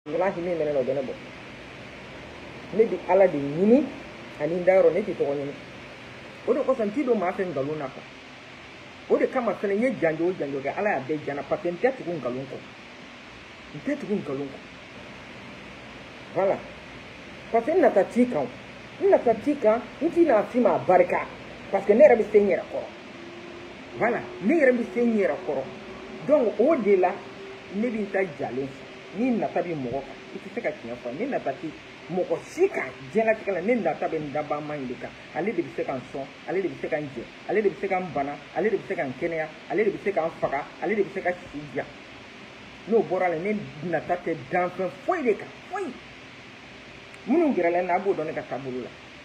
wallahi ne mena no bena bo ne di ala de nyini ani ndaro ne ti to nyini o de ko santi do ma fe ngalo na ko o de kama fene nye janjo ga ala ya be jana patente tu ko ngalo ko ntetu ko ngalo ko voilà parce que na tatika nti na fima barka parce que ne rabi senyera ko voilà ne rabi senyera ko donc au delà ne bi ta jale ni na tabi mo iti se ka tinya fa ni na tati mo ko sika jela tikala ne na tabe ndaba mandika ale de bi se kan son ale de bi se kan je ale de bi se kan bana ale de bi se kan kenya ale de bi se kan faka ale de bi se ka sija no borale ne na tate danfin foi de ka foi munu girale na bo don ka tabulu la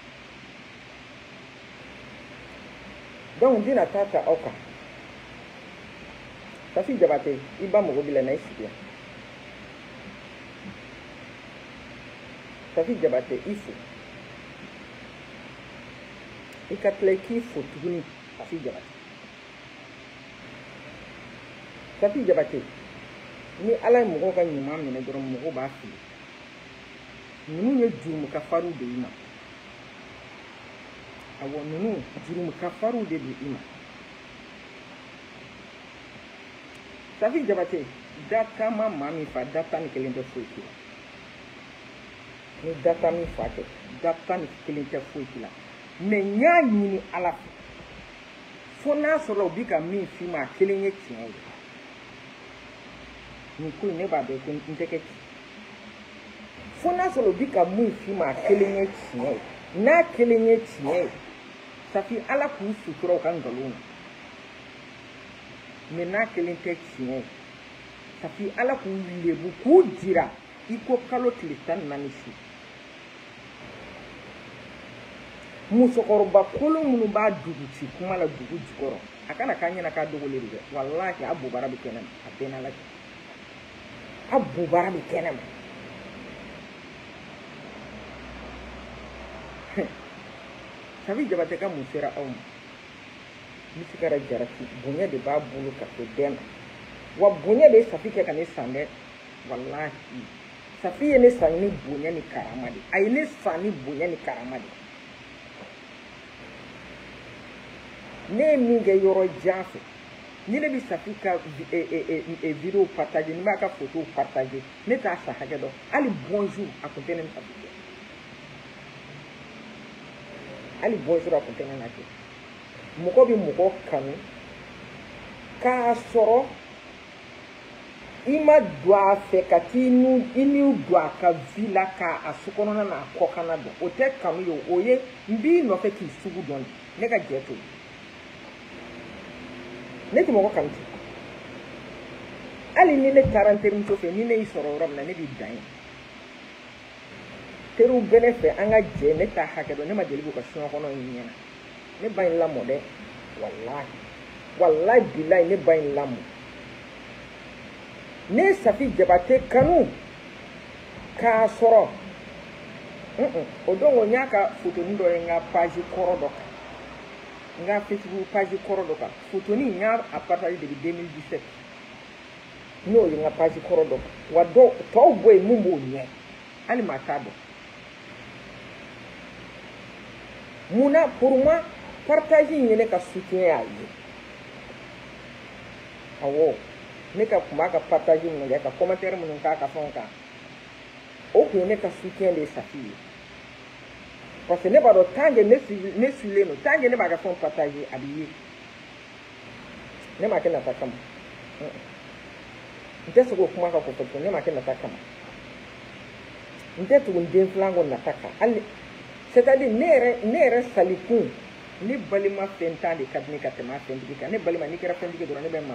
donc dina tata oka Safi Diabate iba mo bila na isibia Safi Diabate ifu ikatleki fotuguni Safi Diabate ni ala mo ka nyuma mene doro mo ba fi nunu ye jumu ka faru de ina awo nunu jumu ka faru de ina Safi Diabate data mama mi fa data ni kelente fuiki ni data mi fa ke data ni kelente fuiki la me nya nyini ala fona soro bi ka mi fi ma kelenye tiwo ni ko ne ba be ko nteke fona soro bi ka mi fi ma kelenye tiwo na kelenye tiwo Safi ala ku suturo kan galona mena kelente tiye Safi ala ku lebu ku dira iko kalo tilitan nanisi muso koroba kolo munu ba dugu ci kuma la dugu jikoro akana kanya na ka dogo le de wallahi abu barabi kenan abena la abu barabi kenan Safi Diabate ka musera awma misikara jarati bunya de ba bulu ka to dem wa bunya de Safi ke kan sande wallahi Safi ne sanni bunya ni karamadi ay ne sanni bunya ni karamadi ne mi ge yoro jafe ni le bi Safi ka video partager ni ma ka photo partager ne ta sa haje do ali bonjour a ko tenen Safi ali bonjour a ko tenen na ke moko bi moko kanu ka soro ima dwa fe katinu ini dwa ka vila ka asukono na kokana do o te kanu yo oye mbi no fe ki sugu don ne ka jeto ne ti moko kanu ali ni le 40 minutes fe ni ne isoro rom na ne bi dan teru benefe anga je ne ta hakedo ne ma jelibu ka shino kono nyena ne bain lamo de wallahi billahi ne bain lamo ne Safi Diabate kanu ka soro odongo nyaka foto ndo nga page korodo nga Facebook page korodo ka foto ni nya a partir de 2017 no nga page korodo wado to boy mumbo nye ali matado muna pour moi partager ne ka soutien ayi awo ne ka kuma ka partager mun ga ka commentaire mun ka fonka o ko ne ka soutien de Safi parce que ne ba do tangue ne sule no tangue ne ba ka fon partager abiye ne ma ke na takam nteso ko kuma ka ko to ne ma ke na takam nteto ndem flango na taka ali c'est-à-dire nere salikun ni balima fenta de kadni katema fendika ne balima ni kera fendika do ne be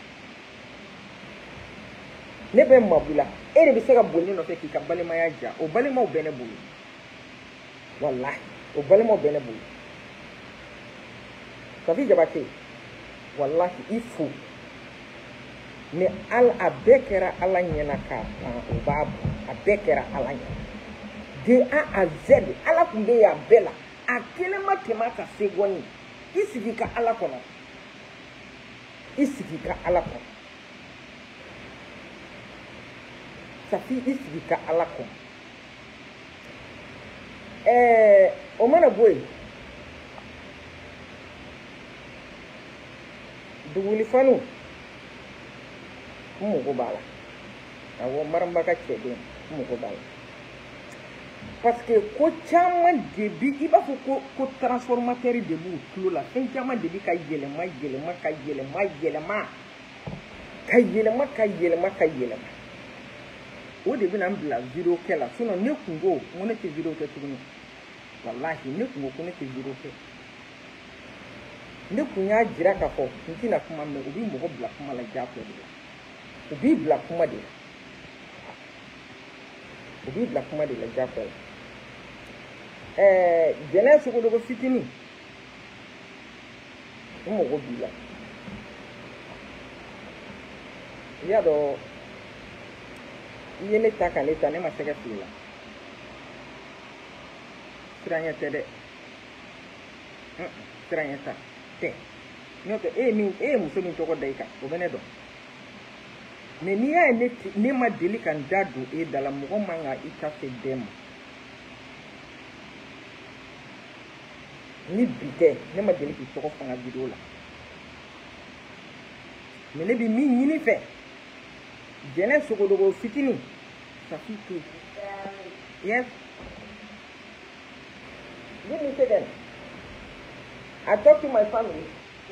mabula ere bi se ka bolni no fe ki ka balima ya ja o balima o bene bulu wallahi o balima o bene bulu Safi Diabate wallahi ifu ne al abekera ala nyena ka o babu abekera ala nyena de A à Z ala kunde ya bela akele matema ka segoni isigika ala kono Safi isigi ka ala ko o mana boy duguli fanu mu ko bala awo maramba ka cede mu ko bala parce que ko caman de bi i b'a fɔ ko transformateur de b'u tulo la fɛn caman de bi ka yɛlɛma o de bɛna n bila video kɛ la sinon ne kun ko ne tɛ video kɛ tuguni wallahi ne kun ko ne tɛ video kɛ ne kun y'a jira k'a fɔ n tɛna kuma mɛn u bi mɔgɔ bila kuma la diyagoya de la u b'i bila kuma de la diyagoya la jɛnɛ sogodogo fitinin n mago b'i la i y'a dɔn i ye ne ta ka ne ta ne ma sɛgɛ fili la siranya tɛ dɛ siranya ta tɛ n'o tɛ e ye muso min tɔgɔ da i kan o bɛ ne dɔn mais n'i y'a ye ne ma deli ka n da don e da la mɔgɔ man ka i ta se bɛɛ ma ni bi tɛ ne ma deli k'i tɔgɔ fanga video la mais ne bi min ɲini fɛ jɛnɛ sogodogo fitinin Safi to yes give me a second I talk to my family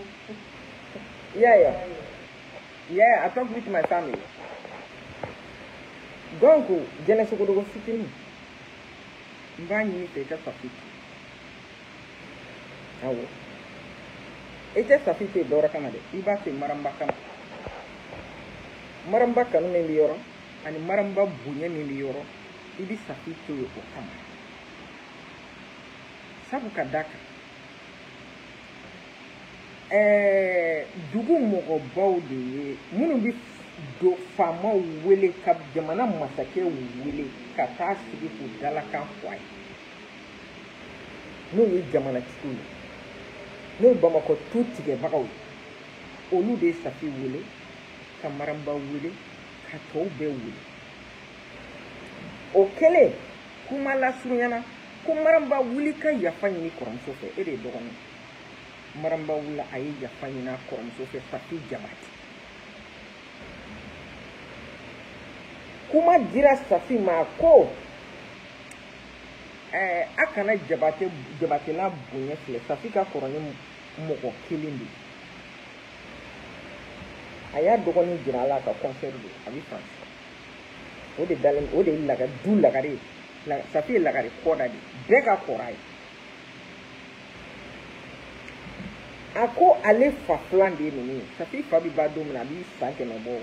yeah I talk with my family donc jɛnɛ sogodogo fitinin n b'a ɲini fɛ i ka Safi awo i tɛ Safi to dɔwɛrɛ kama dɛ i b'a to maramba kama maramba kanu min bɛ yɔrɔ ani maramba bonya min bɛ yɔrɔ i bɛ Safi to ye o kama sabu ka d'a kan dugu mɔgɔbaw de ye minnu bɛ do faamaw wele ka jamana masakɛ wele ka taa sigi k'u dalakan fɔ a ye n'o ye jamanatigiw ye n'o ye Bamakɔ tu tigɛbagaw ye olu de ye Safi wele ka maramba wele ka tɔw bɛɛ wele o kɛlen kuma lasurunyana ko maramba wuli ka yafa ɲini kɔrɔmuso fɛ e de ye dɔgɔnin maramba wula a ye yafa ɲini a kɔrɔmuso fɛ Safi Diabate kuma dira Safi ma ko a kana Diabatela bonya filɛ Safi ka kɔrɔ ni mɔgɔ kelen de a y'a dɔgɔnin jira ala ka concert de a bɛ France o de ye lagare Safi ye lagare kɔda de bɛɛ ka kɔrɔ a ye a ko ale fa filan de ye ninnu ye Safi fa bɛ ba don min na a bɛ san 100 bɔ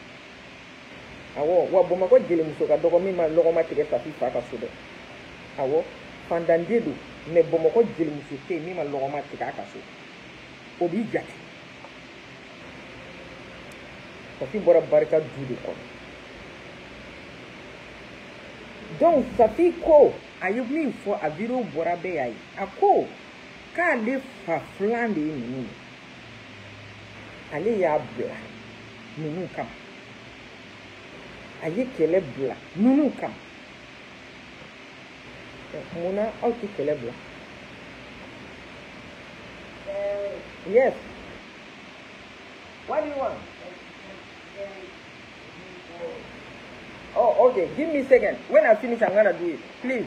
awɔ wa Bamakɔ jelimuso ka dɔgɔ min ma lɔgɔma tigɛ Safi fa ka so dɛ awɔ fandanden don mais Bamakɔ jelimuso tɛ yen min ma lɔgɔma tigɛ a ka so o b'i jate Safi bɔra barika du de kɔnɔ donc Safi ko a ye min fɔ a video bɔra bɛɛ y'a ye a ko k'ale fa filan de ye ninnu ye ale y'a bila ninnu kama a ye kɛlɛ bila ninnu kama munna aw tɛ kɛlɛ bila yes what do you want oh okay give me a second when I finish I'm gonna do it please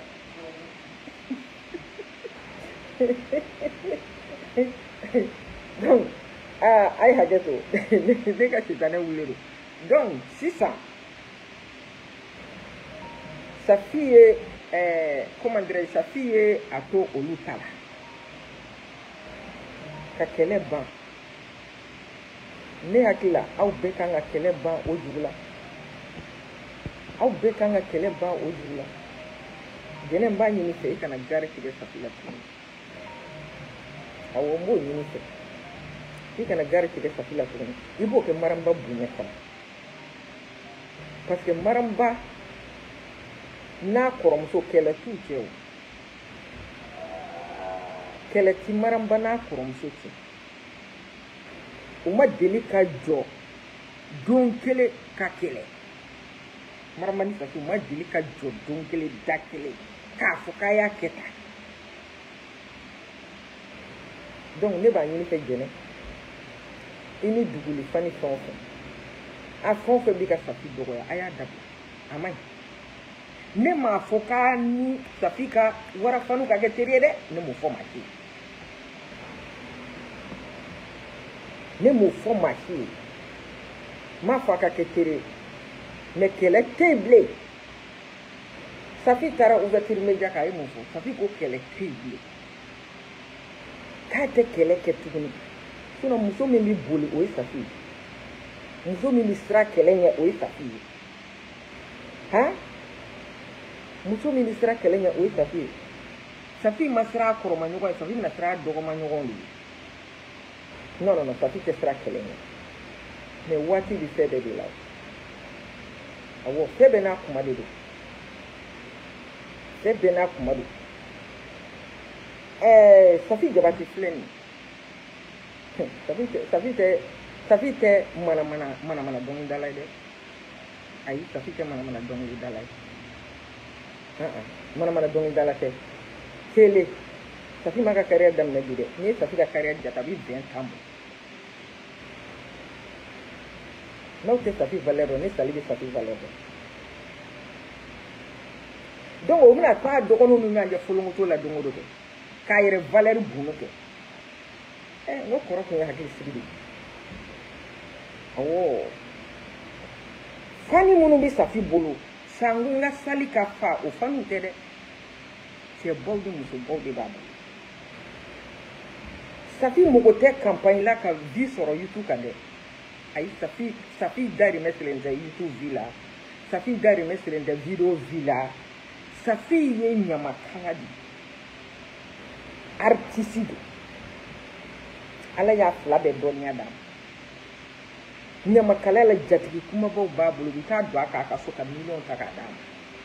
donc ay hakɛ to ne ka sitanɛ wuli do donc sisan Safi ye comment dirais Safi ye a to olu ta la ka kɛlɛ ban ne hakili la aw bɛɛ kan ka kɛlɛ ban o jugu la aw bɛɛ kan ka kɛlɛ ban o jugu la jɛnɛ n b'a ɲini fɛ i kana gari tigɛ Safi la tuguni awɔ n b'o ɲini fɛ i kana gari tigɛ Safi la tuguni i b'o kɛ maramba bonya kama parce que maramba n'a kɔrɔmuso kɛlɛ t'u cɛ o kɛlɛ ti maramba n'a kɔrɔmuso cɛ u ma deli ka jɔ don kelen ka kɛlɛ maramani Safi ma deli ka jɔ don kelen da kelen k'a fɔ k'a y'a kɛ tan donc ne b'a ɲini fɛ jɛnɛ i ni duguli fani fɛn o fɛn a fɛn o fɛn bɛ ka Safi dɔgɔya a y'a dabila a man ɲi ne m'a fɔ k'a ni Safi ka warafanu ka kɛ teri ye dɛ ne m'o fɔ maa si ye ne m'o fɔ maa si ye m'a fɔ a ka kɛ teri ye mais kɛlɛ tɛ yen bilen Safi taara ouverture média kan a ye mun fɔ Safi ko kɛlɛ tɛ yen bilen k'a tɛ kɛlɛ kɛ tuguni sinon muso min bɛ boli o ye Safi ye muso min bɛ siran kɛlɛ ɲɛ o ye Safi ye han muso min bɛ siran kɛlɛ ɲɛ o ye Safi ye Safi ma siran a kɔrɔmaɲɔgɔn ye Safi bɛna siran a dɔgɔmaɲɔgɔn de ye non non non Safi tɛ siran kɛlɛ ɲɛ mais waati bɛ fɛn bɛɛ de la awɔ fɛn bɛɛ n'a kuma de don fɛn bɛɛ n'a kuma don Safi Diabate filɛ nin Safi tɛ mana dɔnkilidala ye dɛ ayi Safi tɛ mana dɔnkilidala ye mana dɔnkilidala tɛ télé Safi ma ka carrière daminɛ bi dɛ n'i ye Safi ka carrière jate a bɛ 20 ans bɔ n'aw tɛ Safi valeur dɔn ne Sali bɛ Safi valeur dɔn donc o bɛna taa dɔgɔninw ni ɲɔgɔn cɛ fɔlɔmuso la don o don kɛ k'a yɛrɛ valeur bunu kɛ n ko kɔrɔ tun ye hakilisigi de ye awɔ fani minnu bɛ Safi bolo sango n ka Sali ka fa o faniw tɛ dɛ cɛbaw ni musobaw de b'a bolo Safi mago tɛ campagne la ka vie sɔrɔ YouTube kan dɛ ayi Safi dahirimɛ sigilen tɛ YouTube vie la Safi dahirimɛ sigilen tɛ video vie la Safi ye ɲamakala de artiste de ala y'a fila bɛɛ dɔnniya d'a ma ɲamakala la jatigi kumabaw b'a bolo bi taa don a kan a ka so ka miliyɔn ta k'a d'a ma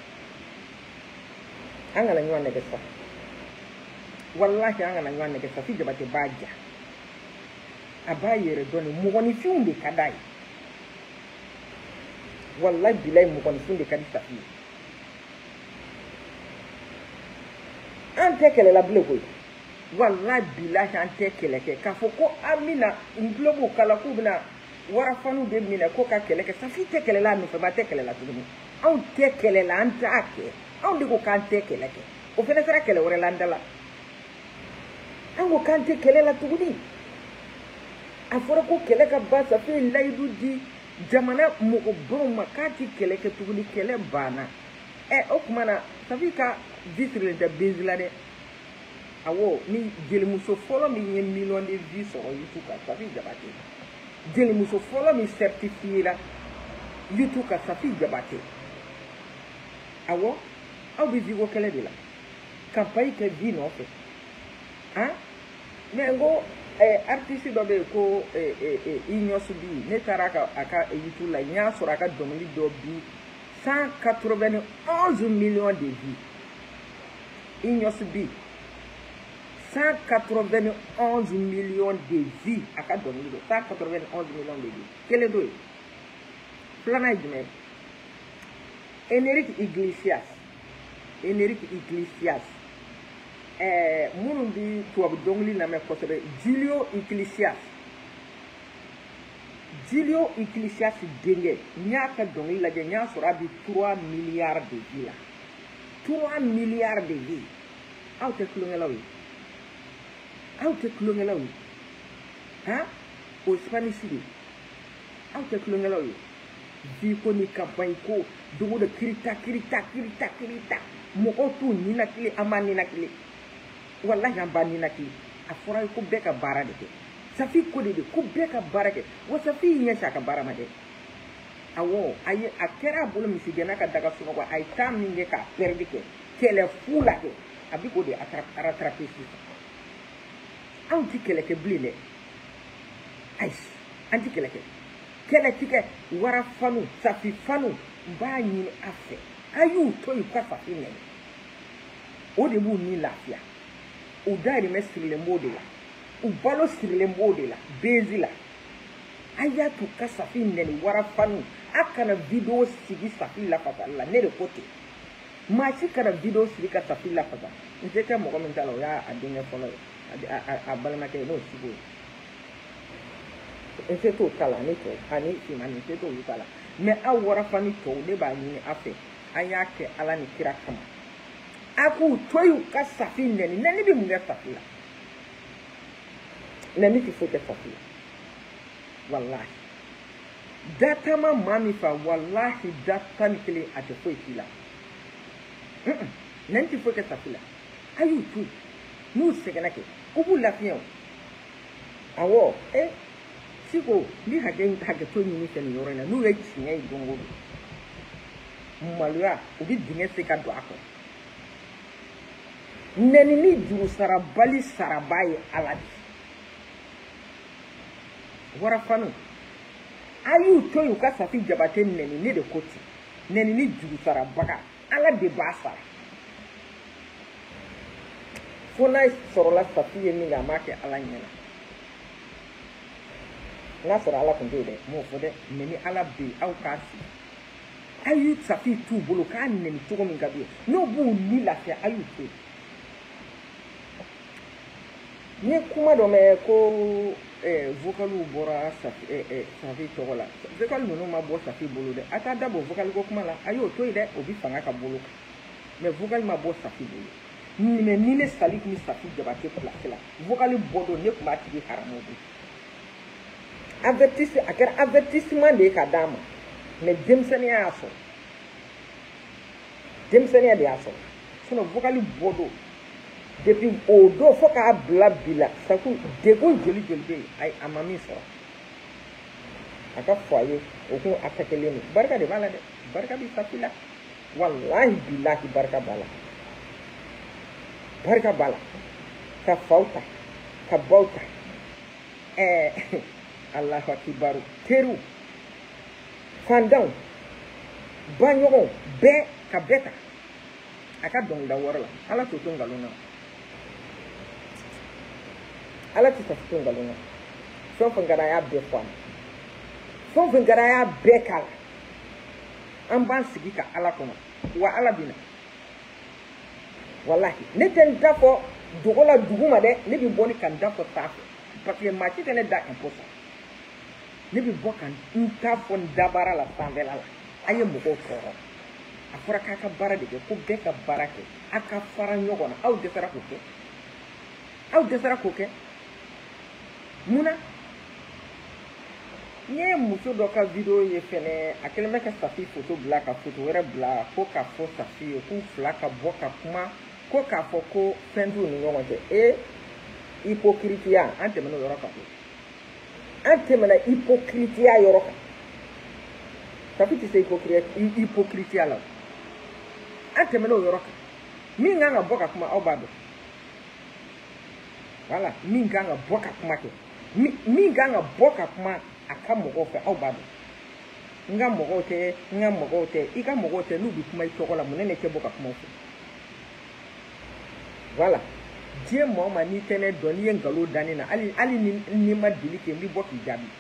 an kana ɲɔgɔn nɛgɛ sa wallahi an kana ɲɔgɔn nɛgɛ Safi Diabate b'a ja a b'a yɛrɛ dɔn ni mɔgɔninfinw de ka d'a ye wallahi bilahi mɔgɔninfinw de ka di Safi ye an tɛ kɛlɛla bilen koyi wallahi bilahi an tɛ kɛlɛ kɛ k'a fɔ ko an bɛna n tulo b'o kala k'u bɛna warafanu de minɛ ko ka kɛlɛ kɛ Safi tɛ kɛlɛla a nɔfɛ ba tɛ kɛlɛla tuguni anw tɛ kɛlɛla an t'a kɛ anw de ko k'an tɛ kɛlɛ kɛ o fana sera kɛlɛ wɛrɛ la an da la an ko k'an tɛ kɛlɛ la tuguni a fɔra ko kɛlɛ ka ban Safi ye layidu di jamana mɔgɔbaw ma k'a tɛ kɛlɛ kɛ tuguni kɛlɛ banna o tuma na Safi ka vie sirilen tɛ base la dɛ awɔ ni jelimuso fɔlɔ min ye million de vie sɔrɔ YouTube kan Safi Diabate jelimuso fɔlɔ min certifié la YouTube kan Safi Diabate awɔ aw bɛ vie ko kɛlɛ de la campagne kɛ vie nɔfɛ han mais n ko artiste dɔ bɛ yen ko Iɲɔsubi ne taara a ka YouTube la n y'a sɔrɔ a ka dɔnkili dɔ bi 191 millions de vues Iɲɔsubi 191 millions de vues a ka dɔnkili dɔ 191 millions de vues kelen dɔ ye filanan ye jumɛn Enrique Iglesias minnu bɛ tubabu dɔnkili lamɛn kosɛbɛ Julio Iglesias denkɛ n y'a ka dɔnkili lajɛ n y'a sɔrɔ a bɛ 3 milliards de vues la 3 milliards de vues aw tɛ tulonkɛlaw ye han o Spanish de aw tɛ tulonkɛlaw ye vie ko ni campagne ko dogo de kirita mɔgɔw t'u ninakili an b'a ninakili wallahi an b'a ninakili a fɔra ko bɛɛ ka baara de kɛ Safi ko de ko bɛɛ ka baara kɛ wa Safi y'i ɲɛsin a ka baara ma dɛ awɔ a kɛra a bolo misigɛnna ka daga sunɔgɔ a ye temps min kɛ k'a perdre kɛ kɛlɛ fu la kɛ a bɛ k'o de rattraper sisan anw tɛ kɛlɛ kɛ bilen dɛ ayi an tɛ kɛlɛ kɛ kɛlɛ ti kɛ warafanu Safi fanu n b'a ɲini a fɛ a y'u to yen ka Safi nɛgɛ o de b'u ni lafiya u dahirimɛ sirilen b'o de la u balo sirilen b'o de la bezi la a y'a to ka Safi nɛni warafanu akana video sigi Safi la fata la ne de côté machi kana video sigi ka Safi la fata nzeke mo ko mentala ya adinga folo a balama ke no sigo ese to kala ni to ani fi mani se to kala me awora fani to de ba ni afe ayake ala ni kira kama aku toyu ka Safi nani bi munga Safi la nani ti fote Safi wallahi data ma mami fa wallahi data ni kile ate fote la nani ti fote Safi la ayu tu nu sekenake kubu la fiyo awo Chico ni hage to ni sen yorena nu ye chinya idongo malua ubi dinge se ka do ako neni ni du sarabali sarabai aladi wara fanu ayu to yu ka Safi Diabate neni ni de koti neni ni du sarabaga ala de basa fona sorola Safi ye ni ga make ala nyana na sora ala kunde de mo fode neni ala be au kasi ayu Safi tu bolo ka neni to mi gabi no bu ni la fe ayu tu ni kuma do me ko vocalu bora Safi to wala vocal no ma bo Safi bolo de ata dabo vocal ko kuma la ayu to ide obi fanga ka bolo mais vocal ma bo Safi bolo ni le salik ni Safi Diabate place la vocal bodo ne kuma ti haramo avertissement de kadama mais demsenia aso demsenia de aso sono vocali bodo depuis odo foka bla bila saku dego joli be ay amami so aka foye okun atakele ni barka de bala de barka bi Safi la wallahi billahi barka bala ka fauta ka bauta Allahu akbar teru fandang banyogo be kabeta aka dong da warla ala to ngaluna ala to ngaluna so fangara ya be fam so fangara ya be kala an ban sigika ala kuma wa ala bina wallahi ne ten dafo dugola duguma de ne bi boni kan dafo tafu parce que ma ci tene da imposa ne bi bokan nta fon dabara la sanvela la aye mo ko toro afura kaka bara de ko beka barake aka fara nyogona aw desara ko ke muna nye muso do ka video ye fene akele meka Safi photo black photo wera black ko ka fo Safi ko flaka boka kuma ko ka fo ko fendu ni ngonje hypocrisia ante meno yoroka ante mena hypocrisia yoroka Safi ti se hypocrisia la ante meno yoroka mi nganga boka kuma obado wala mi nganga boka kuma ke mi nganga boka kuma akamo ofa obado ngamogote ika mogote nubi kuma itokola munene ke boka kuma ofa wala Dieu m'a ni tene doni ngalo danina ali ni ma dilike mi boki jabi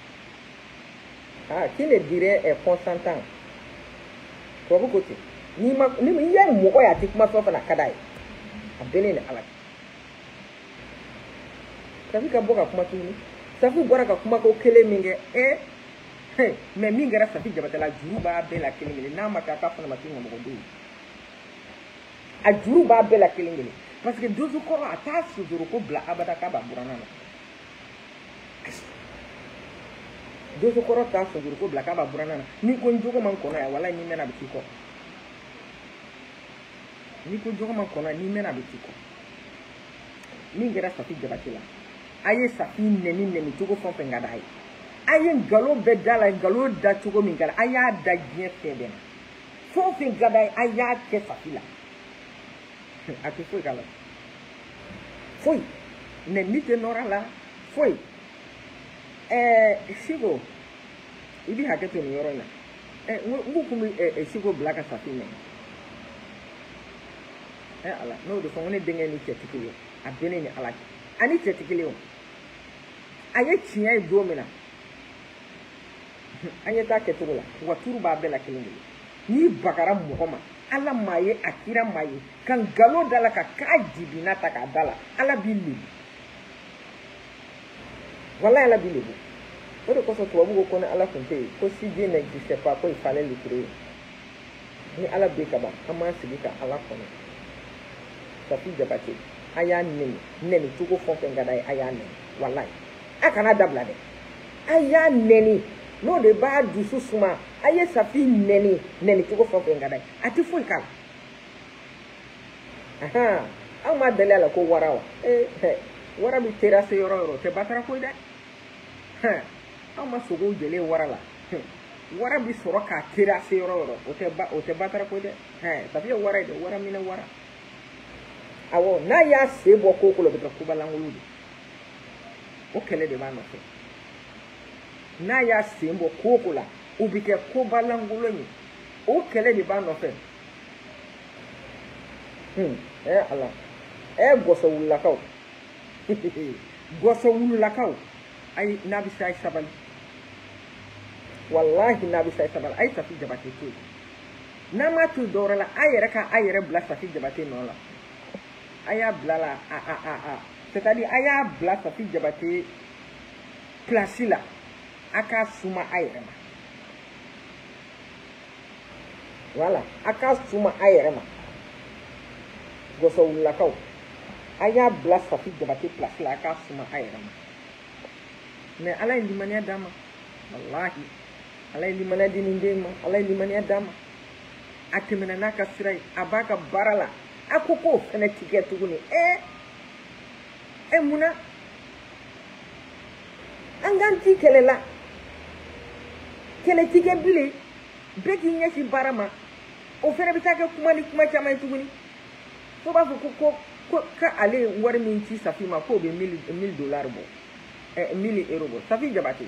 qui le dirait est consentant ko bu côté ni ya mo ko ya tikma so na kadai abene ni ala Safi ka boka kuma tuni Safi bora ka kuma ko kele minge mais minge ra Safi Diabate la juru ba be la kele minge na maka ka fana matinga mo do a juru ba be la kele minge parce que dozo ko ata su juru ko bla abada ka ba burana na dozo ko ta su juru ko bla ka ba burana na ni ko njogo man ko na ya wala ni mena bitiko ni ko njogo man ko na ni mena bitiko minge ra Safi Diabate la aye Safi neni tugo fon fe ngada aye ngalo be dala ngalo da tugo min ngada aya da gien febe fon fe ngada aya ke Safi la ati foi kala foi ne mite nora la foi Chico ibi haketo ni yoro na ngukumi Chico black Safi ne ala no de fon ne denga ni chetikile abene ni ala ani chetikile aye chia domina anyeta ketugula waturu ba bela kelenge ni bakara muhoma ala maye akira maye kan galo dala ka kajibina taka dala ala billi wallahi ala billi o de ko so to bu ko ne ala kunte ko si je n'existe pas ko il fallait le créer ni ala be kaba ama sigika ala kono Safi Diabate aya neni tuko fonke ngada aya neni wallahi akana dabla de aya neni no de ba dusu suma aye Safi neni tuko fonke ngada ati foi kala aha ama dalala ko warawa wara bi terase yoro te batara ko de ama sogo jele warala wara bi soroka terase yoro o te batara ko de Safi wara de wara mina wara awo na ya sebo ko ko lo be ko balangulu o kele de ba no fe na ya sebo ko ko la o bi ke ko balangulu ni o kele de ba no fe ala goso wulla kaw goso wulla kaw ay nabi say sabal wallahi nabi say sabal ay Safi Diabate to nama tu dorala ayere ka ayere bla Safi Diabate no la aya blala c'est-à-dire aya bla Safi Diabate place là aka suma ayrema voilà aka suma ayrema goso wulla kaw aya bla Safi Diabate place là aka suma ayrema mais ala limania dama wallahi ala limania dinindema ala limania dama atemena naka sirai abaka barala akoko fene ticket tuguni muna anganti kelela kele ticket bile beki nyesi barama o fene bitaka kuma chama tuguni so ba ko ka ale war min ci Safi ma ko be $1000 bo €1000 bo Safi Diabate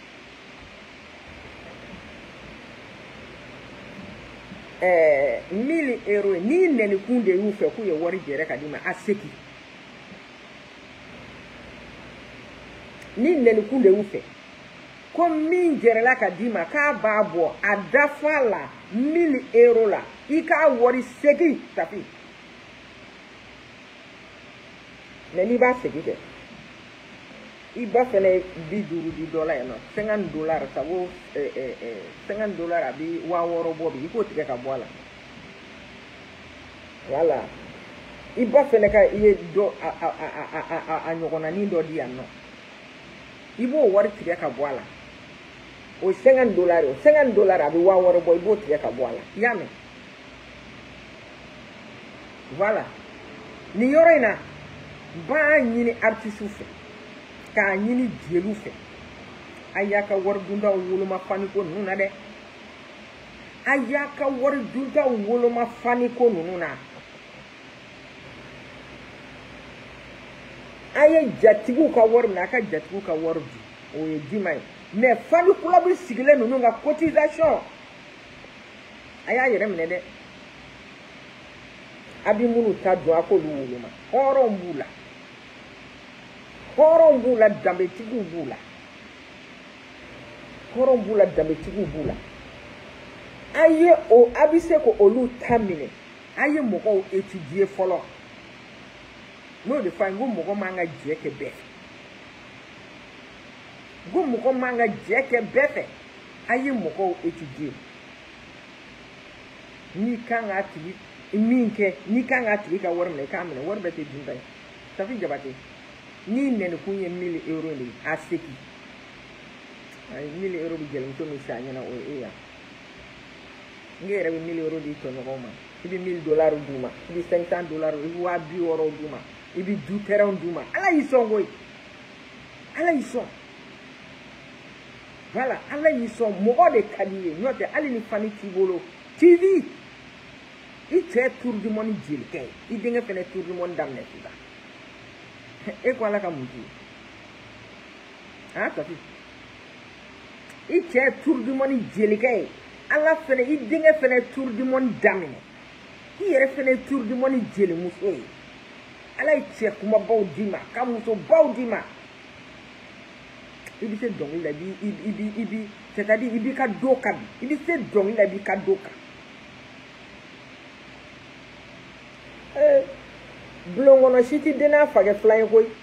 €1000 ni neni kunde yu fe ku ye wori jere kadima aseki ni neni kunde yu fe ko min jere la kadima ka babo adafala €1000 la ika wori seki Safi neni ba seki de iba fene bi duru di $, no $50 sabo $50 abi wa woro bobi iko tike ka bola wala iba fene ka iye do anyogona ni do di anno ibo wari tike ka bola o $50 abi wa woro boy ibo tike ka bola yame voilà ni yorena ba nyini artiste fe ka nyini jelu fe ayaka war dunda woluma fani ko nuna de ayaka war dunda woluma fani ko nuna aye jatigu ka war na ka jatigu ka war di o ye dimay mais fani kula bi sigile nunu nga cotisation aya yere mene de abi munu ta do akolu woluma horon bula dambe tigu bula aye o abise ko olu tamine aye moko étudier folo no de fine go moko manga jeke be aye moko étudier ni kanga tibi minke ni kanga tibi ka worme kamene worbe te dinta Safi Diabate ni nene kunye €1000 ni aseki ay €1000 bi jël to mi sañana o ya ngere bi €1000 di to no ma ibi $1000 duma ibi $500 ibi wa bi woro duma ibi du teron duma ala isongo ala ison voilà ala ison mo de kadiye nyote ali ni fani tibolo TV ite tour du monde jil kay idinga fene tour du monde damne tuda e kwa la ka muji Safi ite tour du monde jil kay ala fene idinga fene tour du monde damne yere fene tour du monde jil muso ala ite kuma bawdima kamuso bawdima ibi se dɔnkili la ibi c'est-à-dire ibi ka do ka ibi se dɔnkili la ibi ka do ka bulon si ti dena fagɛ fila ye koyi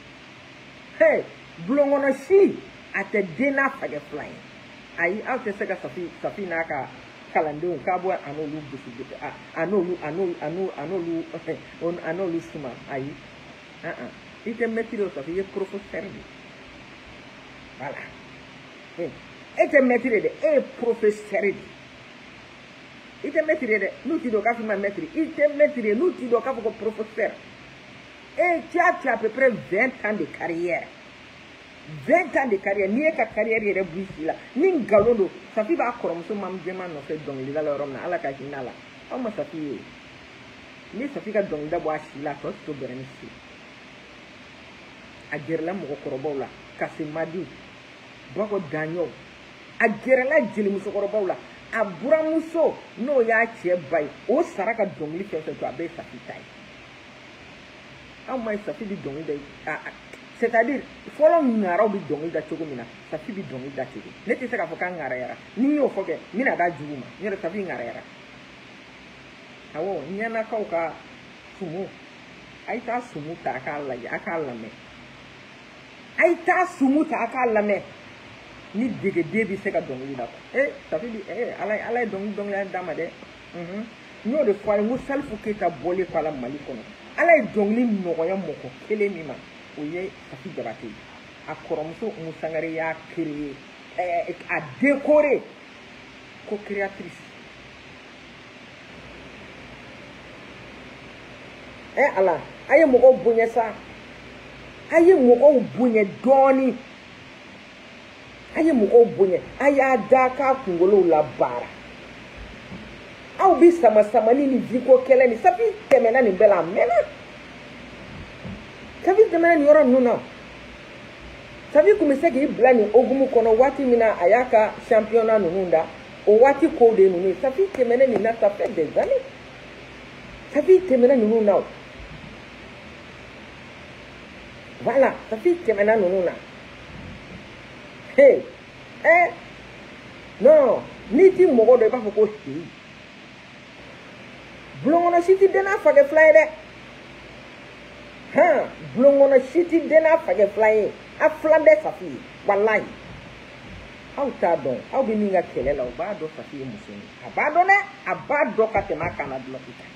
bulon si a tɛ dena fagɛ fila ye ayi aw tɛ se ka safi n'a ka kalandenw k'a bɔ a n'olu gosi a n'olu suma ayi i tɛ maître o safi i ye professeur de voilà e tɛ maître de e ye professeur de i tɛ maître de n'u ti dɔn k'a fɔ i ma maître i tɛ maître de n'u ti dɔn k'a fɔ ko professeur tu as à peu près 20 ans de carrière 20 ans de carrière n'i ye ka carrière yɛrɛ b'i si la ni nkalon don safi b'a kɔrɔmuso mamu jɛma nɔfɛ dɔnkilida la yɔrɔ min na ala ka hinɛ a la aw ma safi ye ni safi ka dɔnkilida bɔ a si la a tɔ ti to bɛrɛ ni si a gɛrɛla mɔgɔkɔrɔbaw la kasemadi bako daɲɔw a gɛrɛla jelimusokɔrɔbaw la a buramuso n'o y'a cɛ ba ye o sara ka dɔnkili fɛn fɛn to a bɛɛ ye safi ta ye aw ma ye safi bi dɔnkili da c'est-à-dire fɔlɔ ŋaraw bi dɔnkili da cogo min na safi bi dɔnkili da cogo ne tɛ se k'a fɔ k'a ŋarayara n'i y'o fɔ kɛ n bɛna da jugu ma n yɛrɛ safi ŋarayara awɔ ɲɛnakaw ka sumu a ye taa sumu ta a k'a lajɛ a k'a lamɛn a ye taa sumu ta a k'a lamɛn ni degeden bɛ se ka dɔnkili da safi bi ala ye dɔnkili d'a ma dɛ n y'o de fɔ a ye n ko Salifu Keyita bɔlen kɔ a la Mali kɔnɔ ala ye dɔnkili nɔgɔya mɔgɔ kelen min ma o ye Safi Diabate a kɔrɔmuso Musangare y'a créé a décoré ko créatrice ala a ye mɔgɔw bonya sa a ye mɔgɔw bonya dɔɔni a ye mɔgɔw bonya a y'a da k'a kunkolow la baara aw bi sama-samani ni viko kɛlɛ ni Safi tɛmɛna nin bɛɛ la a mɛnna Safi tɛmɛna nin yɔrɔ ninnu na Safi kun bɛ se k'i bila nin hokumu kɔnɔ waati min na a y'a ka championnat ninnu da o waati kow de ninnu ye Safi tɛmɛna nin na ça fait des années Safi tɛmɛna ninnu na voilà Safi tɛmɛna ninnu na non n'i ti mɔgɔ dɔ i b'a fɔ ko hi bulon kɔnɔ si ti dena fagɛ fila ye dɛ bulon kɔnɔ si ti dena fagɛ fila ye a filan bɛ Safi ye walayi aw t'a dɔn aw bɛ min ka kɛlɛ la o b'a dɔn Safi ye muso ye a b'a dɔn dɛ a b'a dɔn ka tɛmɛ a kan na dulɔki kan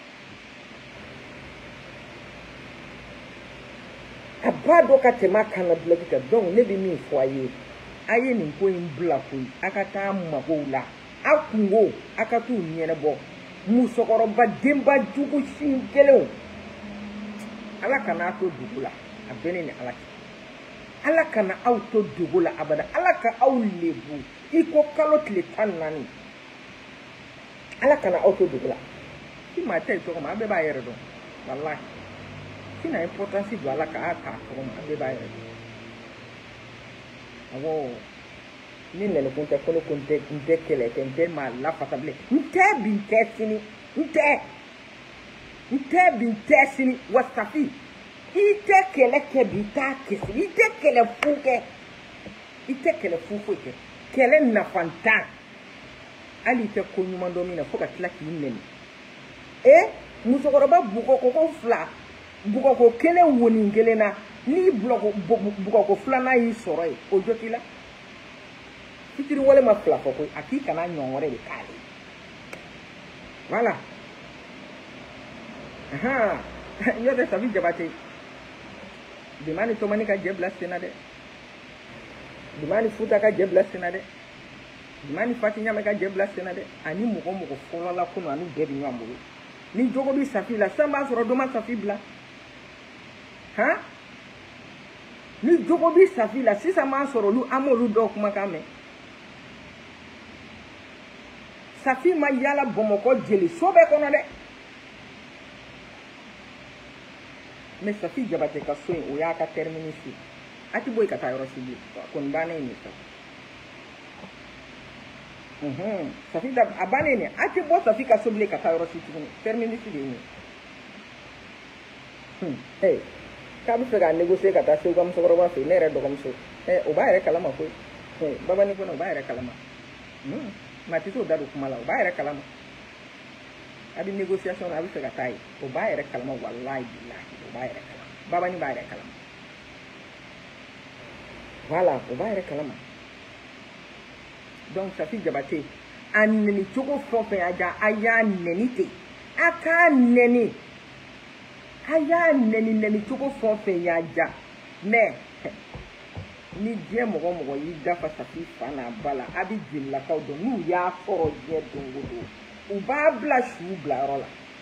a b'a dɔn ka tɛmɛ a kan na dulɔki kan donc ne bɛ min fɔ a ye a ye nin ko in bila koyi a ka taa magow la a kungo a ka t'u ɲɛnabɔ musokɔrɔba denba jugu sin kelenw ala kana to dugu la a bɛ ne ni ala cɛ ala kana aw to dugu la abada ala ka aw lebu i ko kalo tile 14 ala kana aw to dugu la si maa tɛ tɔgɔ ma a bɛɛ b'a yɛrɛ dɔn walahi sina importance don ala ka a k'a tɔgɔ ma a bɛɛ b'a yɛrɛ dɔn awɔ ni nɛnɛ kun tɛ ko ne ko n tɛ kɛlɛ kɛ n tɛ maa lafasa bilen n tɛ bi n tɛ sini n tɛ bi n tɛ sini wa Safi i tɛ kɛlɛ kɛ bi i t'a kɛ sini i tɛ kɛlɛ fu kɛ i tɛ kɛlɛ fu foyi kɛ kɛlɛ nafantan hali i tɛ ko ɲuman dɔ min na fo ka tila k'i nɛni musokɔrɔba bugɔko 2 bugɔko 1 wonin 1 na ni bugɔko 2nan y'i sɔrɔ ye o jɔ t'i la fitiri wale ma fila fɔ koyi a k'i kana ɲɔgɔn wɛrɛ de k'ale voilà y'o tɛ Safi Diabate Dimani Tomani ka jɛ bila sen na dɛ Dimani Futa ka jɛ bila sen na dɛ Dimani Fati Ɲame ka jɛ bila sen na dɛ ani mɔgɔ fɔlɔ la kunu ani bɛɛ bɛ ɲɔgɔn bolo ni jogo bi Safi la san b'a sɔrɔ dɔ ma Safi bila ni jogo bi Safi la sisan b'a sɔrɔ olu an m'olu dɔw kumakan mɛn Safi ma yala Bamakɔ jeli so bɛɛ kɔnɔ dɛ mais Safi Diabate ka so in o y'a ka terminus a ti bɔ yen ka taa yɔrɔ si bilen kɔni bannen ye sa Safi a bannen ye a ti bɔ Safi ka so bilen ka taa yɔrɔ si tuguni terminus de ye k'a bɛ fɛ ka négocier ka taa se u ka musokɔrɔba fɛ ne yɛrɛ dɔgɔmuso o b'a yɛrɛ kalama koyi baba ni kɔnɔ o b'a yɛrɛ kalama maa tɛ se o da don kuma la o b'a yɛrɛ kalama a bɛ négociation na a bɛ fɛ ka taa ye o b'a yɛrɛ kalama walayi bilahi o b'a yɛrɛ kalama baba ni b'a yɛrɛ kalama voilà o b'a yɛrɛ kalama donc Safi Diabate a nɛni cogo fɛn o fɛn y'a diya a y'a nɛni ten a k'a nɛni a y'a nɛni cogo fɛn o fɛn y'a diya mais ni diɲɛ mɔgɔ mɔgɔ y'i dafa Safi fa n'a ba la a bɛ jelilakaw dɔn n'u y'a sɔrɔ diɲɛ don o don u b'a bila su bila yɔrɔ la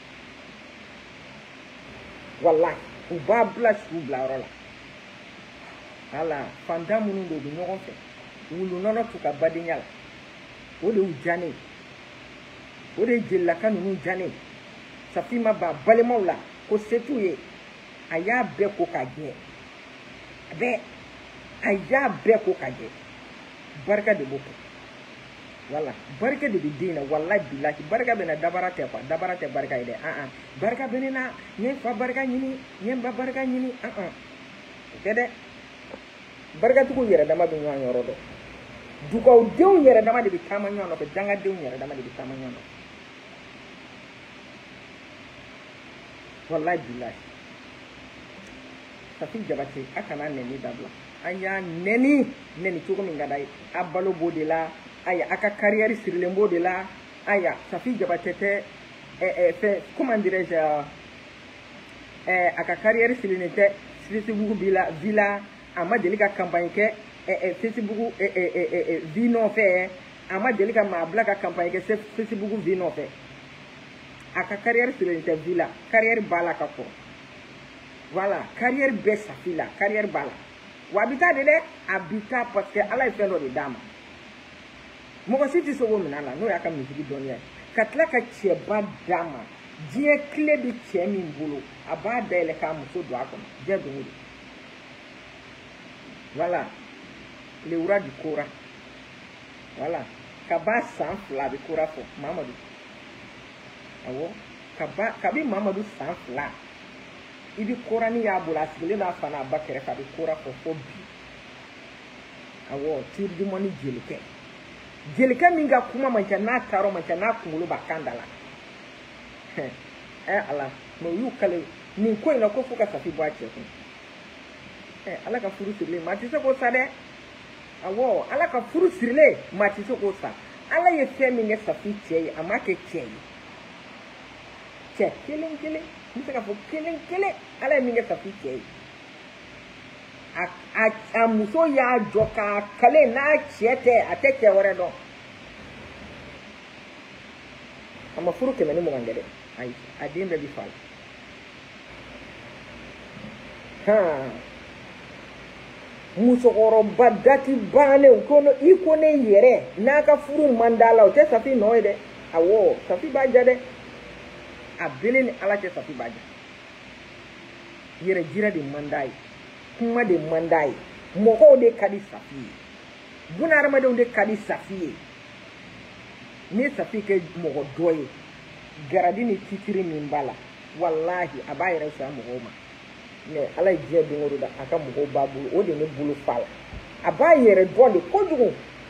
wallahi u b'a bila su bila yɔrɔ la ala fantan minnu don u bɛ ɲɔgɔn fɛ wulu nɔnɔ t'u ka badenya la o de y'u diya ne ye o de ye jelilaka ninnu diya ne ye Safi ma ban balimaw la ko se t'u ye a y'a bɛɛ ko k'a jɛ bɛɛ a y'a bɛɛ ko k'a jɛ barika de b'o kɛ wala barika de bɛ den na wallahi bilahi barika bɛ na dabara tɛ quoi dabara tɛ barika ye dɛ barika bɛ ne na n ye fa barika ɲini n ye n ba barika ɲini o tɛ dɛ barikatigiw yɛrɛ dama bɛ ɲɔgɔn yɔrɔ dɔn dugawudenw yɛrɛ dama de bɛ taama ɲɔgɔn nɔfɛ dangadenw yɛrɛ dama de bɛ taama ɲɔgɔn nɔfɛ wallahi bilahi Safi Diabate a kana nɛni dabila a y'a nɛni cogo min ka d'a ye a balo b'o de la aya a ka carrière sirilen b'o de la aya Safi Diabate tɛ fɛn comment dirais-je a ka carrière sirilen tɛ Facebook villa a ma deli ka campagne kɛ Facebook vie nɔfɛ a ma deli ka maa bila ka campagne kɛ Facebook vie nɔfɛ a ka carrière sirilen tɛ villa carrière b'a la ka kɔrɔ voilà carrière bɛɛ Safi la carrière b'a la wa a bɛ taa de dɛ a bɛ taa parce que ala ye fɛn dɔ de d'a ma mɔgɔ si tɛ se k'o minɛ a la n'o y'a ka misiri dɔnniya ye ka tila ka cɛba d'a ma diɲɛ tile bɛ cɛ min bolo a b'a dayɛlɛ k'a muso don a kɔnɔ diɲɛ don o don voilà le wura di kora voilà ka ba san 2 a bɛ kora fɔ Mamadu awɔ ka bɛ Mamadu san 2 i bɛ kora ni y'a bolo a sigilen n'a fa n'a ba kɛrɛfɛ a bɛ kora fɔ bi awɔ tire du mɔni jelikɛ jelikɛ min ka kuma man ca n'a taara man ca n'a kunkolo b'a kan da la ala mais u y'u kale nin ko in na ko fo ka Safi bɔ a cɛ kun ala ka furu sirilen maa tɛ se k'o sa dɛ awɔ ala ka furu sirilen maa tɛ se k'o sa ala ye fɛn min kɛ Safi cɛ ye a ma kɛ cɛ ye cɛ kelen kelen n bɛ se ka fɔ kelen kelen ala ye min kɛ Safi cɛ ye a muso y'a jɔ k'a kale n'a cɛ tɛ a tɛ cɛ wɛrɛ dɔn a ma furu 120 kɛ dɛ ayi a den bɛɛ bi fa la musokɔrɔba dati bannen ko i ko ne yɛrɛ n'a ka furu man d'a la o tɛ Safi nɔ ye dɛ awɔ Safi b'a ja dɛ a bele ni ala cɛ Safi b'a ja yɛrɛ jira de man d'a ye kuma de man d'a ye mɔgɔw de ka di Safi ye bunahadamadenw de ka di Safi ye ni Safi kɛ mɔgɔ dɔ ye garadi ni titiri min b'a la wallahi a b'a yɛrɛ fisaya mɔgɔw ma mais ala ye diɲɛ don o don da a ka mɔgɔw b'a bolo o de ne bolo fa la a b'a yɛrɛ dɔn de kojugu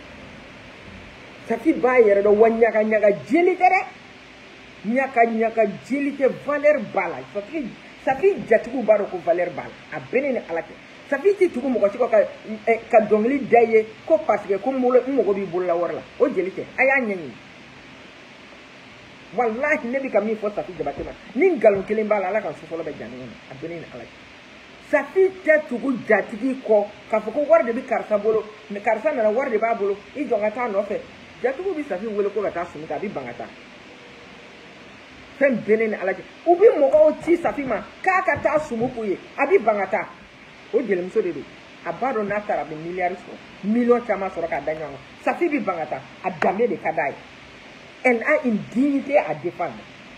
Safi b'a yɛrɛ dɔn wa ɲaga ɲaga jeli tɛ dɛ ɲaga jeli tɛ valeur b'a la Safi jatigiw b'a dɔn ko valeur b'a la a bɛ ne ni ala cɛ Safi tɛ tugu mɔgɔ si kɔ ka dɔnkili da ye ko parce que ko n mago b'i bolo la wari la o jeli tɛ a y'a ɲɛɲini wallahi ne bɛ ka min fɔ Safi Diabate ma ni nkalon kelen b'a la ala ka so fɔlɔ bɛ ja ɲɔgɔn na a bɛ ne ni ala cɛ Safi tɛ tugu jatigi kɔ k'a fɔ ko wari de bɛ karisa bolo mais karisa nana wari de b'a bolo i jɔ ka taa nɔfɛ jatigiw bɛ Safi wele ko ka taa sumi kɛ a bɛ ban ka taa fɛn bɛ ne ni ala cɛ u bɛ mɔgɔw ci Safi ma k'a ka taa sumu k'u ye a bɛ ban ka taa o jelimuso de don a b'a dɔn n'a taara a bɛ miliyari sɔrɔ miliyɔn caman sɔrɔ k'a da ɲɔgɔn kan Safi bɛ ban ka taa a danbe de ka d'a ye elle a une dignité à défendre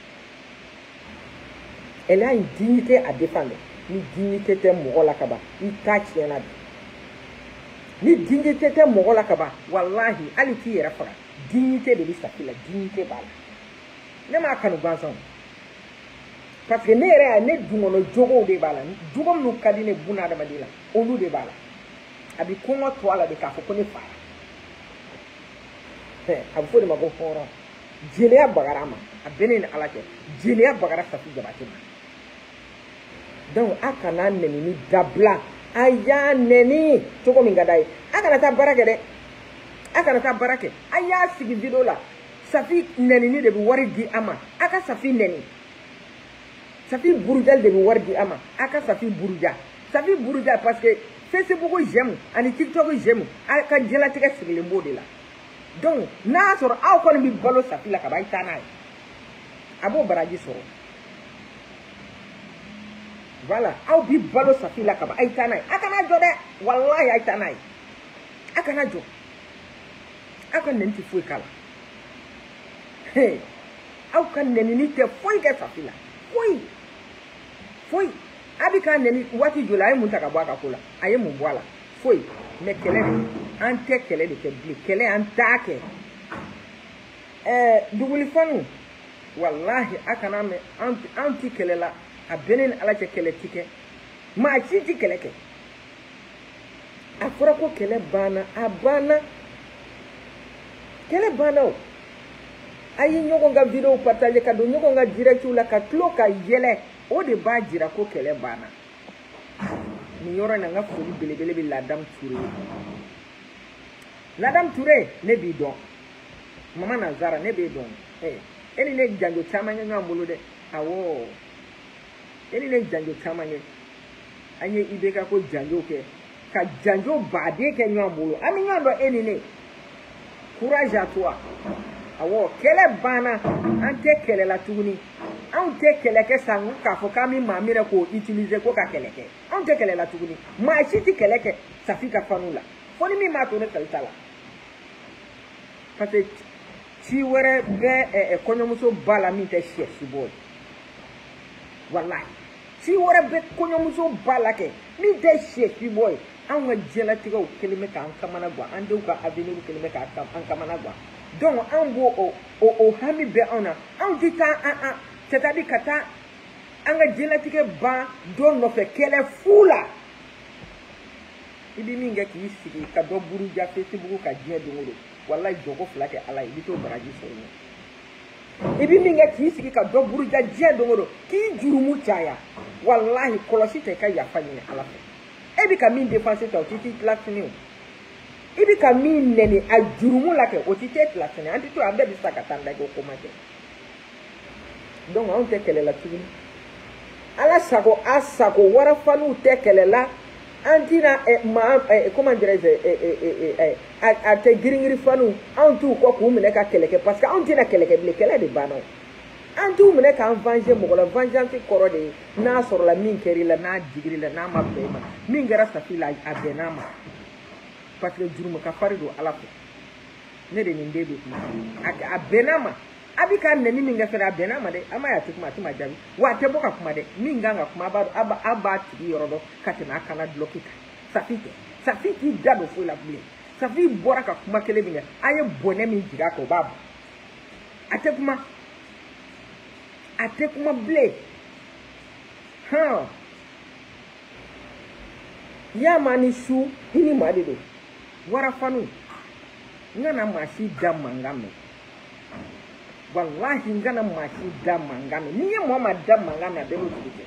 elle a une dignité à défendre ni dignité tɛ mɔgɔ la ka ban i ta tiɲɛna bi ni dignité tɛ mɔgɔ la ka ban wallahi hali t'i yɛrɛ faga dignité de bɛ Safi la dignité b'a la ne m'a kanu gansan parce que ne yɛrɛ y'a ne dun kɔnɔ jogow de b'a la jogo minnu ka di ne bunahadamaden la olu de b'a la abi kongo to ala de ka fo ko ni fa abu fo de ma ko horo jeliya bagara ma abene ni ala ke jeliya bagara Safi Diabate ma donc akana neni ni dabla aya neni toko min gadai akana ta barake de akana ta barake aya sigi video la Safi neni ni de bi wari di ama aka Safi neni Safi burujal de bi wari di ama aka Safi buruja parce que Facebook j'aime ani TikTok j'aime aka jela tika sigile mbode la donc na soro aw ko mi balo Safi la ka bay tanay abo baraji soro voilà aw bi balo Safi la ka bay tanay aka na jode wallahi ay tanay aka na jo aka nenti fuy kala hey aw kan neni ni te fuy ke Safi la fuy abi kan neni wati jula ay mun taka baka kula ay mun boala fuy me kele ante kele de ke bli kele antake duguli fanu wallahi akana me anti kele la abenen ala ke kele tike ma chiti kele ke afura ko kele bana abana kele bana o ayi nyoko nga video partage ka do nyoko nga direct la ka kloka yele o de ba jira ko kele bana ni yoro na nga foli belebele bi Ladam Touré ne bi don Maman Nazara ne bi don eni ne janjo chamanye ngambulu de awo eni ne janjo chamanye anye ibeka ko janjo ke ka janjo bade ke ngambulu ami ngando eni ne courage à toi awo kele bana ante kele la tuguni ante kele ke sangu ka fo kami mamire ko utiliser ko ka kele ke ante kele la tuguni ma chiti kele ke Safi ka fanula foni mi ma to ne kaltala parce que ci were be konyomuso bala mi te sheshi boy wallahi ci were be konyomuso bala ke mi te sheshi boy an wa jela tiga o kelime ka an kamana gwa an de ka avenir kelime ka an kamana gwa donc an bo o hami be ona an dita an c'est-à-dire kata an ga jela tiga ba don no fe kele fula ibi minga ki sigi ka do buru ja Facebook ka je dongolo wallahi jogo flake ala ibi to baraji so ibi minga ki sigi ka do buru ja je dongolo ki jurumu chaya wallahi kolosi te ka ya fanyine ala ebi ka min défense ta otiti classini ibi ka min neni a jurumu lake otiti classini anti to abe bisaka tanda go komate donc on te kele la tuguni ala sako asako wara fanu te kele la antina comment dirais-je a te giringiri fanu antu ko ku mene ka keleke parce que antina keleke ble kele de bano antu mene ka venger mo la vengeance koro de na soro la min keri la na digiri la na ma be ma min gara Safi la abenama parce que jurumu ka farido ala ko ne de ni ndebe kuma abenama abika neni minga fera abenama de ama ya tukuma tuma jabi wa te boka kuma de minga nga kuma aba tigi yorodo katina kana blokita Safi ki dado fo la bule Safi bora ka kuma kele binga aye bone min jiga ko babu ate kuma ble ya mani su ini madido wara fanu ngana mashi damangame wallahi ngana mashi damangame ni ye mama damangame abelo tike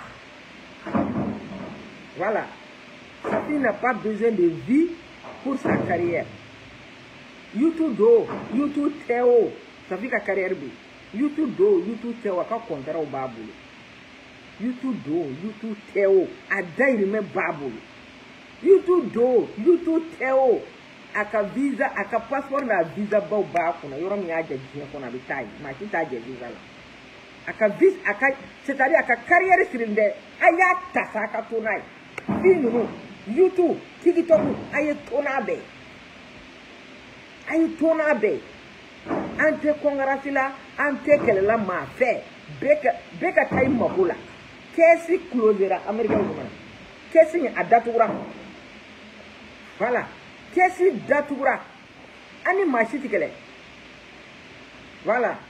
voilà Safi n'a pas besoin de vie pour sa carrière YouTube Théo Safi ka carrière bi YouTube Théo ka contrat o babulu YouTube Théo a dairime babulu YouTube Théo aka visa aka passeport na visa ba ba kuna yoro mi aje jine kuna bitai ma kita je visa la aka visa aka c'est-à-dire aka carrière sirinde aya tasaka tonai finu YouTube TikTok aye tonabe ante kongrasila ante kelela ma fe beka tay mabula kesi closera america woman kesi adatura voilà kesi datura ani machiti kele voilà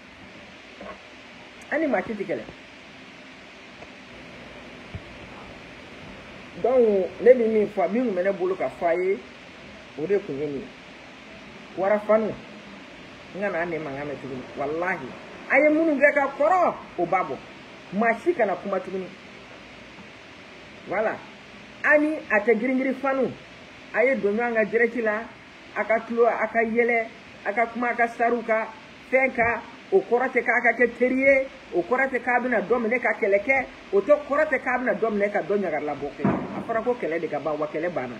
ani machiti kele donc ne bi min fa min mena bolo ka faye o de kunye ni wara fanu ngana ne mangame tuguni wallahi aye munu ge ka koro o babo mashi kana kuma tuguni voilà ani ate giringiri fanu aye donyo anga direct la aka tulo aka yele aka kuma aka saruka fenka o korate ka aka keteriye o korate ka bina domine ka keleke o to korate ka bina domine ka donya gar la boke afara ko kele de ka ba wa kele bana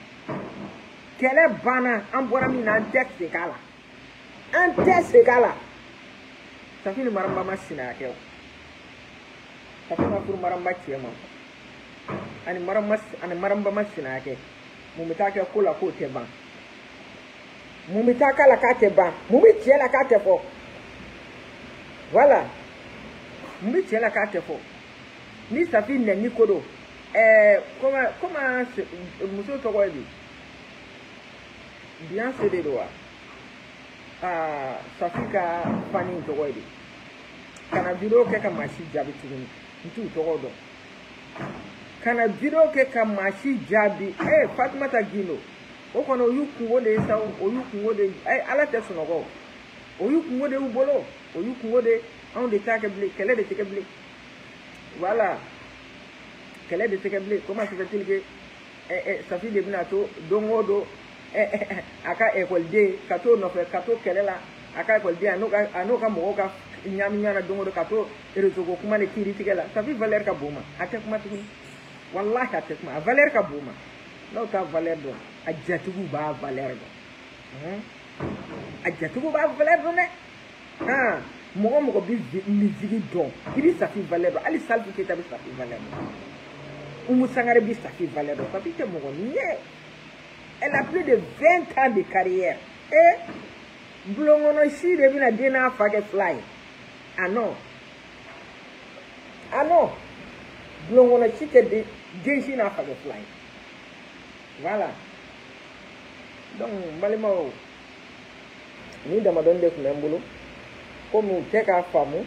an bora min na texte kala an texte kala Safi ni maramba masina ke Safi ma fur maramba chema ani maramba masina ke mumita ke kula ko te ban mumita kala ka te ban mumiti la ka te fo voilà mumiti la ka te fo ni Safi ne ni kodo comment muso to ko bi bien c'est des doigts Safi ka fani to ko bi kana video ke ka mashi jabi tuni ntu to ko do kana video ke ka mashi jabi Fatima ta gino o kono yuku wode sa o yuku wode ala te sono go o yuku wode u bolo o yuku wode on de ta ke ble kele de te ble voilà kele de te ble comment se fait-il que Safi de binato dongodo aka école de kato no fe kato kele la aka école de anoka mo ka nyana dongodo kato rezo go kuma ne kiri tikela Safi valeur ka boma ate kuma tuni wallahi ate kuma valeur ka boma no ta valeur do ajatugu ba valeur do ajatugu ba valeur do ne mo bi musique do ibi Safi valeur do ali salfi ke tabi Safi valeur do umu sangare bi Safi valeur do Safi te mo nie elle a plus de 20 ans de carrière blongono shi de bina dena fage fly non blongono shi te de denshi na fage fly voilà donc malimo ni dama don def membulu comme te ka famu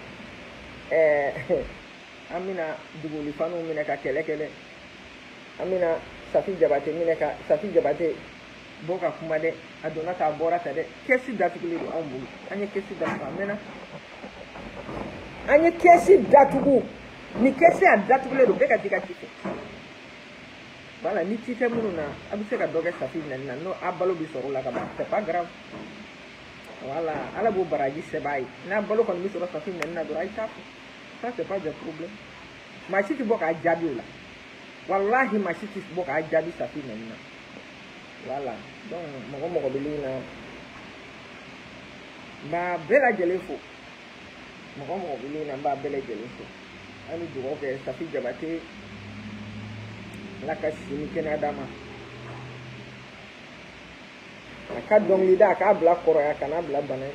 amina duguli fanu mina ka kele amina Safi Diabate mineka Safi Diabate boka kuma de adona ta bora ta de kesi datukuli do ambu anye kesi datuka mena anye kesi datuku ni kesi datukuli do beka tika tike voilà ni tike mununa abise ka doge Safi nanna no abalo bi soro la ka ba c'est pas grave voilà ala bo baraji se bay na balo kon mi soro Safi nanna do ay tafu ça c'est pas de problème ma chiti boka jabi la wallahi ma chiti boka jabi Safi nanna voilà donc mogo bilina ba bela jelefo mogo bilina ba bela jelefo ani dugo ke Safi Diabate la ka sini Canada ma aka dong lida ka bla koro ya kana bla bana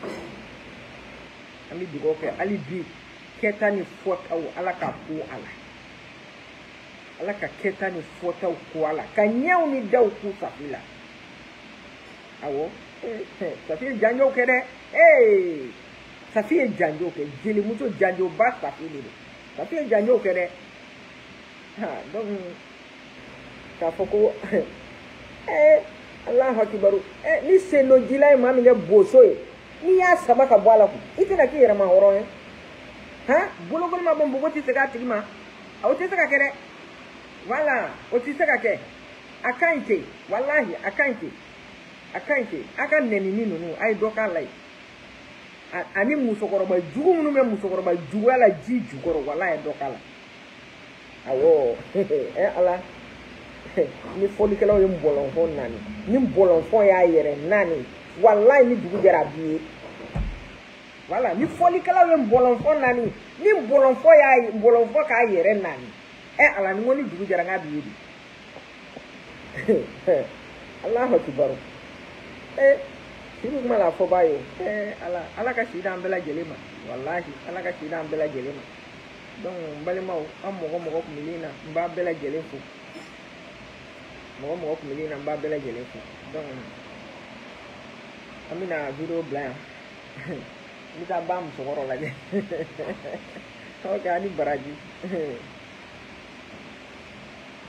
ami dugo ke ali bi ketani fota o ala ka ku ala ka ketani fota ko ala ka nyaw ni daw ku Safi la awo Safi janjo ke de Safi janjo ke jeli muto janjo ba Safi le Safi janjo ke de donc ka foko Allah akibaru ni seno jilai mami ne boso ni ya sama ka bwala ku itina ki yera ma horo bolo ma bombo ko ti sega tigma aw ti sega kere voilà o ti sega ke akainte wallahi akainte aka neni ni nunu ay doka lay ani musokoro ba jugu munu me musokoro ba jugu ala ji jugoro wallahi doka la awo ala ni foli kala yo mbolon fo nani ni mbolon fo ya yere nani wallahi ni dugu jara bi voilà ni foli kala yo mbolon fo nani ni mbolon fo ka yere nani ala ni ngoni dugu jara ngabi yidi Allahu akbar siru mala fo bayo ala ka shida ambela jelema wallahi ala ka shida ambela jelema donc mbalima am mogo kumilina mba bela jelefu mogo kumilina mba bela jelefu donc amina video blanc nita bam sokoro la je okay ani baraji